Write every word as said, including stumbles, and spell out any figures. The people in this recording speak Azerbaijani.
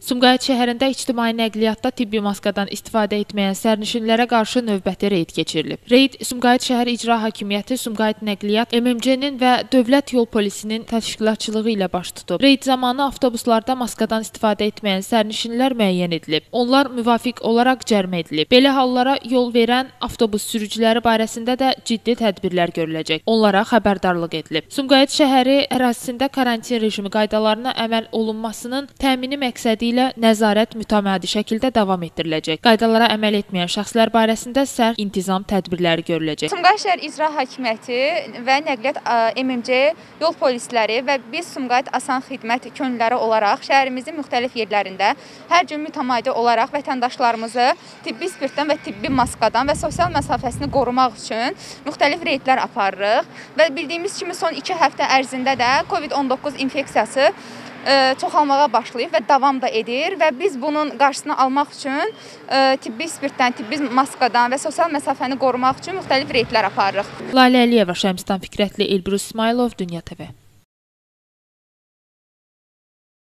Sumqayıt şəhərində ictimai nəqliyyatda tibbi maskadan istifadə etməyən sərnişinlərə qarşı növbəti reyd keçirilib. Reyd Sumqayıt şəhər İcra Hakimiyyəti, Sumqayıt Nəqliyyat, M M C-nin və Dövlət Yol Polisinin təşkilatçılığı ilə baş tutub. Reyd zamanı avtobuslarda maskadan istifadə etməyən sərnişinlər müəyyən edilib. Onlar müvafiq olaraq cərimə edilib. Belə hallara yol verən avtobus sürücüləri barəsində də ciddi tədbirlər görüləcək. Onlara xəbərdarlıq edilib. Sumqayıt şəhəri ərazisində karantin rejimi qaydalarına əməl olunmasının təmini məqsədi ilə nəzarət mütəmadi şəkildə davam etdiriləcək. Qaydalara əməl etməyən şəxslər barəsində sərt intizam tədbirləri görüləcək. Sumqayıt şəhər İcra Hakimiyyəti və Nəqliyyat M M C yol polisləri və biz Sumqayıt Asan Xidmət könüllüləri olaraq şəhərimizin müxtəlif yerlərində hər gün mütəmadi olaraq vətəndaşlarımızı tibbi spirtdən və tibbi maskadan və sosial məsafəsini qorumaq üçün müxtəlif reydlər aparırıq və bildiyimiz kimi son iki həftə ərzində də Covid on doqquz infeksiyası çoxalmağa başlayıb və davam da edir və biz bunun qarşısını almaq üçün tibbi spirtdən, tibbi maskadan və sosial məsafəni qorumaq üçün müxtəlif reydlər aparırıq. Lalə Əliyeva, Şəmstan Fikrətli, Elbrus İsmailov, Dünya T V.